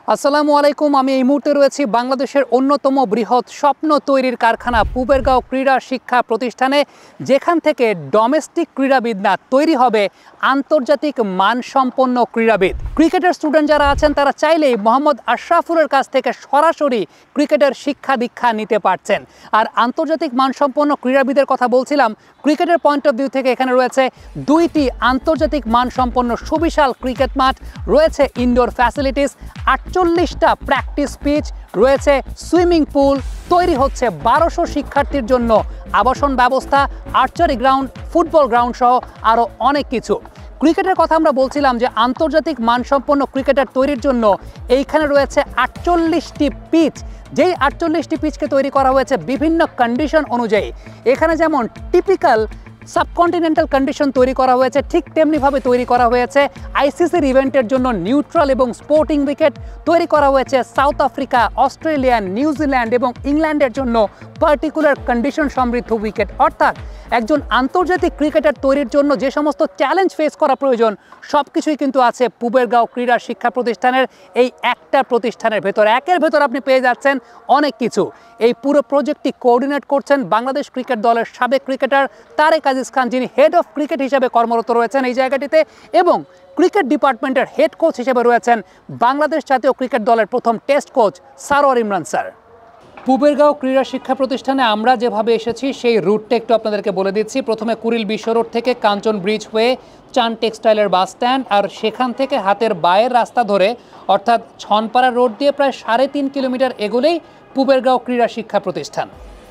আসসালামু আলাইকুম। আমি এই মুহূর্তে রয়েছি বাংলাদেশের অন্যতম বৃহৎ স্বপ্ন তৈরির কারখানা পুবেরগাঁও ক্রীড়া শিক্ষা প্রতিষ্ঠানে, যেখান থেকে ডোমেস্টিক ক্রীড়াবিদ না তৈরি হবে আন্তর্জাতিক মানসম্পন্ন ক্রীড়াবিদ। ক্রিকেটের স্টুডেন্ট যারা আছেন তারা চাইলেই মোহাম্মদ আশরাফুলের কাছ থেকে সরাসরি ক্রিকেটের শিক্ষা দীক্ষা নিতে পারছেন। আর আন্তর্জাতিক মানসম্পন্ন ক্রীড়াবিদের কথা বলছিলাম, ক্রিকেটের পয়েন্ট অফ ভিউ থেকে এখানে রয়েছে দুইটি আন্তর্জাতিক মানসম্পন্ন সুবিশাল ক্রিকেট মাঠ, রয়েছে ইনডোর ফ্যাসিলিটিস, 48টা প্র্যাকটিস পিচ, রয়েছে সুইমিং পুল, তৈরি হচ্ছে 1200 শিক্ষার্থীর জন্য আবাসন ব্যবস্থা, আর্চারি গ্রাউন্ড, ফুটবল গ্রাউন্ড সহ আরও অনেক কিছু। ক্রিকেটের কথা আমরা বলছিলাম যে আন্তর্জাতিক মানসম্পন্ন ক্রিকেটার তৈরির জন্য এইখানে রয়েছে 48টি পিচ, যেই 48টি পিচকে তৈরি করা হয়েছে বিভিন্ন কন্ডিশন অনুযায়ী। এখানে যেমন টিপিক্যাল সাবকন্টিনেন্টাল কন্ডিশন তৈরি করা হয়েছে, ঠিক তেমনিভাবে তৈরি করা হয়েছে আইসিসির ইভেন্টের জন্য নিউট্রাল এবং স্পোর্টিং উইকেট, তৈরি করা হয়েছে সাউথ আফ্রিকা, অস্ট্রেলিয়া, নিউজিল্যান্ড এবং ইংল্যান্ডের জন্য পার্টিকুলার কন্ডিশন সমৃদ্ধ উইকেট। অর্থাৎ একজন আন্তর্জাতিক ক্রিকেটার তৈরির জন্য যে সমস্ত চ্যালেঞ্জ ফেস করা প্রয়োজন সব কিছুই কিন্তু আছে পুবেরগাঁও ক্রীড়া শিক্ষা প্রতিষ্ঠানের এই একটা প্রতিষ্ঠানের ভেতর। একের ভেতর আপনি পেয়ে যাচ্ছেন অনেক কিছু। এই পুরো প্রজেক্টটি কোঅর্ডিনেট করছেন বাংলাদেশ ক্রিকেট দলের সাবেক ক্রিকেটার 𝒕𝒓𝒆𝒏𝒕, যিনি হেড অফ ক্রিকেট হিসেবে কর্মরত রয়েছেন এই জায়গাটিতে, এবং ক্রিকেট ডিপার্টমেন্টের হেড কোচ হিসেবে রয়েছেন বাংলাদেশ জাতীয় ক্রিকেট দলের প্রথম test coach Sarwar Imran sir. Pubergaon ক্রীড়া শিক্ষা প্রতিষ্ঠানে আমরা যেভাবে এসেছি সেই রুটটা একটু আপনাদেরকে বলে দিচ্ছি। প্রথমে কুড়িল বিশ্ব রোড থেকে কাঞ্চন ব্রিজ হয়ে চান টেক্সটাইলের বাস স্ট্যান্ড, আর সেখান থেকে হাতের বায়ের রাস্তা ধরে অর্থাৎ ছনপাড়া রোড দিয়ে প্রায় 3.5 কিলোমিটার এগোলেই পুবেরগাঁও ক্রীড়া শিক্ষা প্রতিষ্ঠান।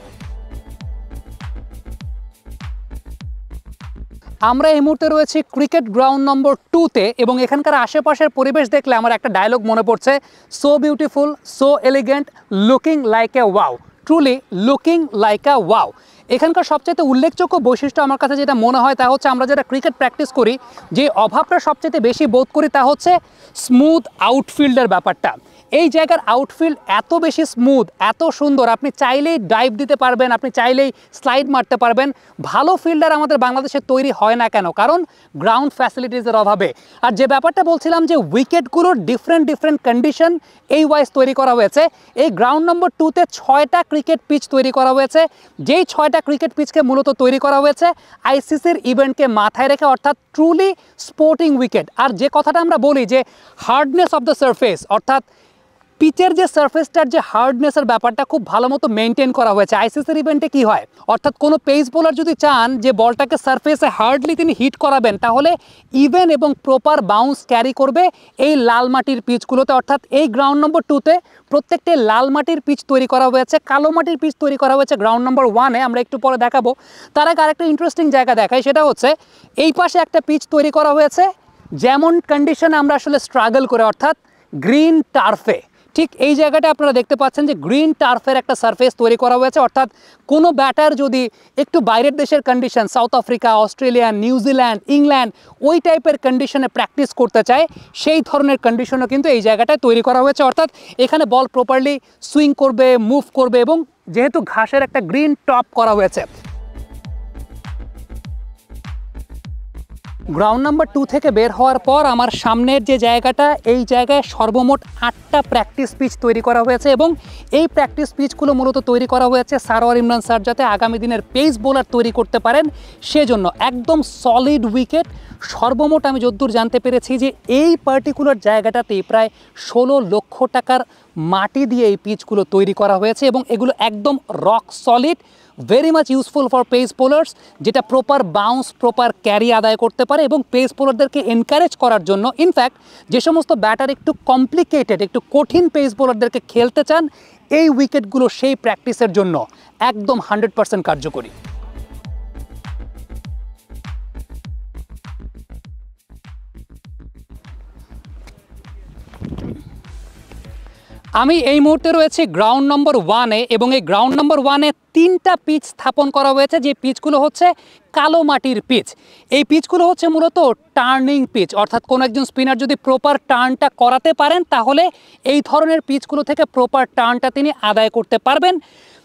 আমরা এই মুহূর্তে রয়েছি ক্রিকেট গ্রাউন্ড নম্বর 2-তে, এবং এখানকার আশেপাশের পরিবেশ দেখলে আমার একটা ডায়লগ মনে পড়ছে, so beautiful, so elegant, looking like a wow, truly looking like a wow. এখানকার সবচেয়ে উল্লেখযোগ্য বৈশিষ্ট্য আমার কাছে যেটা মনে হয় তা হচ্ছে, আমরা যারা ক্রিকেট প্র্যাকটিস করি যে অভাবটা সবচেয়ে বেশি বোধ করি তা হচ্ছে স্মুথ আউটফিল্ডের ব্যাপারটা। এই জায়গার আউটফিল্ড এত বেশি স্মুথ, এত সুন্দর, আপনি চাইলেই ডাইভ দিতে পারবেন, আপনি চাইলেই স্লাইড মারতে পারবেন। ভালো ফিল্ডার আমাদের বাংলাদেশে তৈরি হয় না কেন? কারণ গ্রাউন্ড ফ্যাসিলিটিসের অভাবে। আর যে ব্যাপারটা বলছিলাম যে উইকেটগুলোর ডিফারেন্ট কন্ডিশন এই ওয়াইজ তৈরি করা হয়েছে, এই গ্রাউন্ড নম্বর 2-তে 6টা ক্রিকেট পিচ তৈরি করা হয়েছে, যেই 6টা ক্রিকেট পিচকে মূলত তৈরি করা হয়েছে আইসিসির ইভেন্টকে মাথায় রেখে, অর্থাৎ ট্রুলি স্পোর্টিং উইকেট। আর যে কথাটা আমরা বলি যে হার্ডনেস অফ দ্য সারফেস, অর্থাৎ পিচের যে সারফেসটার যে হার্ডনেসের ব্যাপারটা খুব ভালো মতো মেনটেন করা হয়েছে। আইসিসির ইভেন্টে কি হয়, অর্থাৎ কোনো পেস বোলার যদি চান যে বলটাকে সারফেসে হার্ডলি তিনি হিট করাবেন, তাহলে ইভেন এবং প্রপার বাউন্স ক্যারি করবে এই লাল মাটির পিচগুলোতে। অর্থাৎ এই গ্রাউন্ড নম্বর 2-তে প্রত্যেকটি লাল মাটির পিচ তৈরি করা হয়েছে, কালো মাটির পিচ তৈরি করা হয়েছে গ্রাউন্ড নম্বর 1-এ, আমরা একটু পরে দেখাবো। তার আগে আরেকটা ইন্টারেস্টিং জায়গা দেখাই, সেটা হচ্ছে এই পাশে একটা পিচ তৈরি করা হয়েছে যেমন কন্ডিশনে আমরা আসলে স্ট্রাগল করে, অর্থাৎ গ্রিন টার্ফে। ঠিক এই জায়গাটা আপনারা দেখতে পাচ্ছেন যে গ্রিন টার্ফের একটা সারফেস তৈরি করা হয়েছে, অর্থাৎ কোনো ব্যাটার যদি একটু বাইরের দেশের condition, South Africa, Australia, New Zealand, England, ওই টাইপের কন্ডিশনে প্র্যাকটিস করতে চায়, সেই ধরনের কন্ডিশনও কিন্তু এই জায়গাটায় তৈরি করা হয়েছে। অর্থাৎ এখানে বল প্রপারলি সুইং করবে, মুভ করবে, এবং যেহেতু ঘাসের একটা গ্রিন টপ করা হয়েছে। গ্রাউন্ড নাম্বার 2 থেকে বের হওয়ার পর আমার সামনের যে জায়গাটা, এই জায়গায় সর্বমোট 8টা প্র্যাকটিস পিচ তৈরি করা হয়েছে, এবং এই প্র্যাকটিস পিচগুলো মূলত তৈরি করা হয়েছে সারোয়ার ইমরান স্যার যাতে আগামী দিনের পেস বোলার তৈরি করতে পারেন সেজন্য। একদম সলিড উইকেট। সর্বমোট আমি যতদূর জানতে পেরেছি যে এই পার্টিকুলার জায়গাটাতেই প্রায় 16 লক্ষ টাকার মাটি দিয়ে এই পিচগুলো তৈরি করা হয়েছে, এবং এগুলো একদম rock solid, very much useful for pace bowlers, যেটা প্রপার বাউন্স, প্রপার ক্যারি আদায় করতে পারে, এবং পেস বোলারদেরকে এনকারেজ করার জন্য, ইনফ্যাক্ট যে সমস্ত ব্যাটার একটু কমপ্লিকেটেড, একটু কঠিন পেস বোলারদেরকে খেলতে চান, এই উইকেটগুলো সেই প্র্যাকটিসের জন্য একদম 100% কার্যকরী। আমি এই মুহূর্তে রয়েছে গ্রাউন্ড নম্বর 1-এ, এবং এই গ্রাউন্ড নম্বর 1-এ 3টা পিচ স্থাপন করা হয়েছে, যে পিচগুলো হচ্ছে কালো মাটির পিচ। এই পিচগুলো হচ্ছে মূলত টার্নিং পিচ, অর্থাৎ কোনো একজন স্পিনার যদি প্রপার টার্নটা করাতে পারেন তাহলে এই ধরনের পিচগুলো থেকে প্রপার টার্নটা তিনি আদায় করতে পারবেন।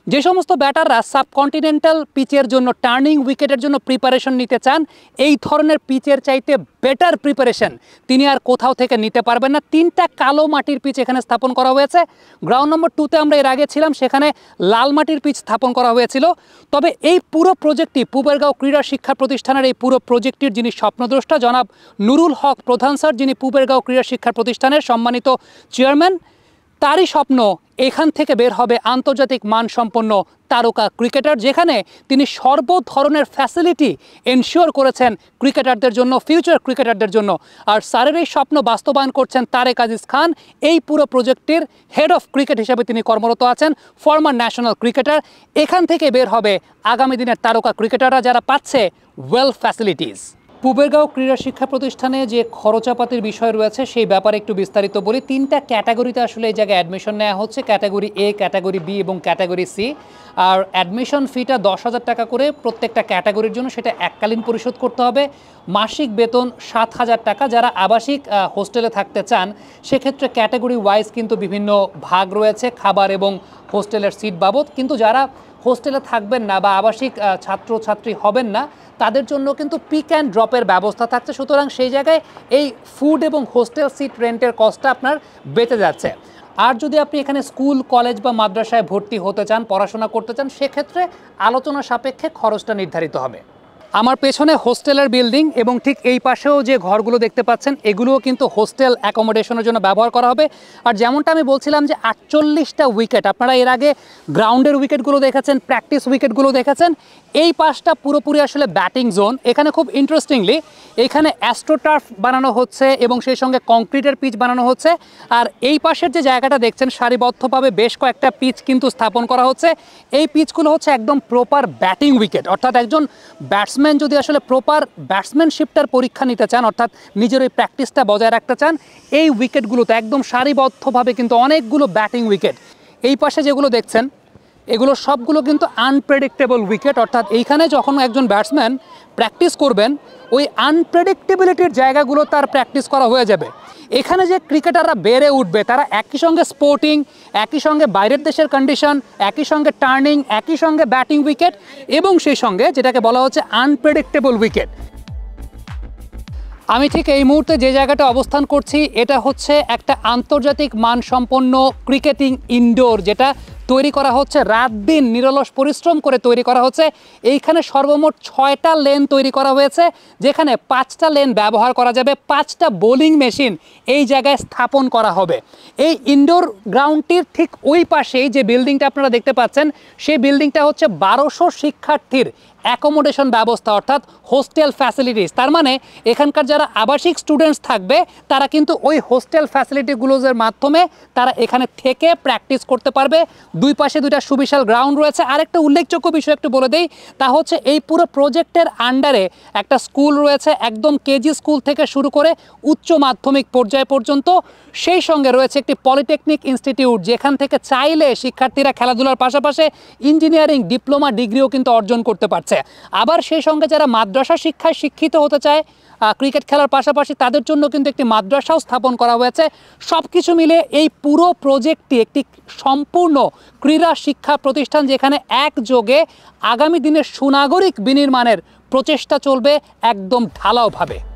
যে সমস্ত ব্যাটাররা সাবকন্টিনেন্টাল পিচের জন্য টার্নিং উইকেটের জন্য প্রিপারেশন নিতে চান, এই ধরনের পিচের চাইতে বেটার প্রিপারেশন তিনি আর কোথাও থেকে নিতে পারবেন না। 3টা কালো মাটির পিচ এখানে স্থাপন করা হয়েছে। গ্রাউন্ড নম্বর 2তে আমরা এর আগে ছিলাম, সেখানে লাল মাটির পিচ স্থাপন করা হয়েছিল। তবে এই পুরো প্রজেক্টটি পুবেরগাঁও ক্রীড়া শিক্ষা প্রতিষ্ঠানের এই পুরো প্রজেক্টটির যিনি স্বপ্নদ্রষ্টা জনাব নুরুল হক প্রধান স্যার, যিনি পুবেরগাঁও ক্রীড়া শিক্ষা প্রতিষ্ঠানের সম্মানিত চেয়ারম্যান, তারই স্বপ্ন এখান থেকে বের হবে আন্তর্জাতিক মানসম্পন্ন তারকা ক্রিকেটার, যেখানে তিনি সর্ব ধরনের ফ্যাসিলিটি এনশিওর করেছেন ক্রিকেটারদের জন্য, ফিউচার ক্রিকেটারদের জন্য। আর স্যারের এই স্বপ্ন বাস্তবায়ন করছেন তারেক আজিজ খান। এই পুরো প্রজেক্টের হেড অফ ক্রিকেট হিসেবে তিনি কর্মরত আছেন, ফর্মার ন্যাশনাল ক্রিকেটার। এখান থেকে বের হবে আগামী দিনের তারকা ক্রিকেটাররা, যারা পাচ্ছে ওয়েল ফ্যাসিলিটিস। পুবেরগাঁও ক্রীড়া শিক্ষা প্রতিষ্ঠানে যে খরচাপাতির বিষয় রয়েছে সেই ব্যাপারে একটু বিস্তারিত বলি। 3টা ক্যাটাগরিতে আসলে এই জায়গায় অ্যাডমিশন নেওয়া হচ্ছে, ক্যাটাগরি এ, ক্যাটাগরি বি এবং ক্যাটাগরি সি। আর অ্যাডমিশন ফিটা 10,000 টাকা করে প্রত্যেকটা ক্যাটাগরির জন্য, সেটা এককালীন পরিশোধ করতে হবে। মাসিক বেতন 7,000 টাকা। যারা আবাসিক হোস্টেলে থাকতে চান সেক্ষেত্রে ক্যাটাগরি ওয়াইজ কিন্তু বিভিন্ন ভাগ রয়েছে খাবার এবং হোস্টেলের সিট বাবদ। কিন্তু যারা হোস্টেলে থাকবেন না বা আবাসিক ছাত্রছাত্রী হবেন না, তাদের জন্য কিন্তু পিক অ্যান্ড ড্রপের ব্যবস্থা থাকছে। সুতরাং সেই জায়গায় এই ফুড এবং হোস্টেল সিট রেন্টের কস্টটা আপনার বেঁচে যাচ্ছে। আর যদি আপনি এখানে স্কুল, কলেজ বা মাদ্রাসায় ভর্তি হতে চান, পড়াশোনা করতে চান, সেক্ষেত্রে আলোচনা সাপেক্ষে খরচটা নির্ধারিত হবে। আমার পেছনে হোস্টেলের বিল্ডিং এবং ঠিক এই পাশেও যে ঘরগুলো দেখতে পাচ্ছেন এগুলোও কিন্তু হোস্টেল অ্যাকোমোডেশনের জন্য ব্যবহার করা হবে। আর যেমনটা আমি বলছিলাম যে 48টা উইকেট, আপনারা এর আগে গ্রাউন্ডের উইকেটগুলো দেখেছেন, প্র্যাকটিস উইকেটগুলো দেখেছেন। এই পাশটা পুরোপুরি আসলে ব্যাটিং জোন। এখানে খুব ইন্টারেস্টিংলি এখানে অ্যাস্ট্রোটার্ফ বানানো হচ্ছে এবং সেই সঙ্গে কংক্রিটের পিচ বানানো হচ্ছে। আর এই পাশের যে জায়গাটা দেখছেন সারিবদ্ধভাবে বেশ কয়েকটা পিচ কিন্তু স্থাপন করা হচ্ছে। এই পিচগুলো হচ্ছে একদম প্রপার ব্যাটিং উইকেট, অর্থাৎ একজন ব্যাটসম্যান যদি আসলে প্রপার ব্যাটসম্যানশিপটার পরীক্ষা নিতে চান, অর্থাৎ নিজের ওই প্র্যাকটিসটা বজায় রাখতে চান, এই উইকেটগুলোতে একদম সারিবদ্ধভাবে কিন্তু অনেকগুলো ব্যাটিং উইকেট। এই পাশে যেগুলো দেখছেন এগুলো সবগুলো কিন্তু আনপ্রেডিক্টেবল উইকেট, অর্থাৎ এইখানে যখন একজন ব্যাটসম্যান প্র্যাকটিস করবেন ওই আনপ্রেডিক্টেবিলিটির জায়গাগুলো তার প্র্যাকটিস করা হয়ে যাবে। এখানে যে ক্রিকেটাররা বেড়ে উঠবে তারা একই সঙ্গে স্পোর্টিং, একই সঙ্গে বাইরের দেশের কন্ডিশন, একই সঙ্গে টার্নিং, একই সঙ্গে ব্যাটিং উইকেট এবং সেই সঙ্গে যেটাকে বলা হচ্ছে আনপ্রেডিক্টেবল উইকেট। আমি ঠিক এই মুহূর্তে যে জায়গাটা অবস্থান করছি এটা হচ্ছে একটা আন্তর্জাতিক মানসম্পন্ন ক্রিকেটিং ইনডোর, যেটা তৈরি করা হচ্ছে রাত দিন নিরলস পরিশ্রম করে তৈরি করা হচ্ছে। এইখানে সর্বমোট 6টা লেন তৈরি করা হয়েছে, যেখানে 5টা লেন ব্যবহার করা যাবে। 5টা বোলিং মেশিন এই জায়গায় স্থাপন করা হবে। এই ইনডোর গ্রাউন্ডটির ঠিক ওই পাশেই যে বিল্ডিংটা আপনারা দেখতে পাচ্ছেন সেই বিল্ডিংটা হচ্ছে 1200 শিক্ষার্থীর অ্যাকোমোডেশন ব্যবস্থা, অর্থাৎ হোস্টেল ফ্যাসিলিটিস। তার মানে এখানকার যারা আবাসিক স্টুডেন্টস থাকবে তারা কিন্তু ওই হোস্টেল ফ্যাসিলিটিগুলোর মাধ্যমে তারা এখানে থেকে প্র্যাকটিস করতে পারবে। দুই পাশে 2টা সুবিশাল গ্রাউন্ড রয়েছে। আরেকটা উল্লেখযোগ্য বিষয় একটু বলে দেই, তা হচ্ছে এই পুরো প্রজেক্টের আন্ডারে একটা স্কুল রয়েছে, একদম কেজি স্কুল থেকে শুরু করে উচ্চ মাধ্যমিক পর্যায় পর্যন্ত। সেই সঙ্গে রয়েছে একটি পলিটেকনিক ইনস্টিটিউট, যেখান থেকে চাইলে শিক্ষার্থীরা খেলাধুলার পাশাপাশি ইঞ্জিনিয়ারিং ডিপ্লোমা ডিগ্রিও কিন্তু অর্জন করতে পারছে। আবার সেই সঙ্গে যারা মাদ্রাসা শিক্ষায় শিক্ষিত হতে চায় ক্রিকেট খেলার পাশাপাশি, তাদের জন্য কিন্তু একটি মাদ্রাসাও স্থাপন করা হয়েছে। সব কিছু মিলে এই পুরো প্রজেক্টটি একটি সম্পূর্ণ ক্রীড়া শিক্ষা প্রতিষ্ঠান, যেখানে একযোগে আগামী দিনের সুনাগরিক বিনির্মাণের প্রচেষ্টা চলবে একদম ঢালাওভাবে।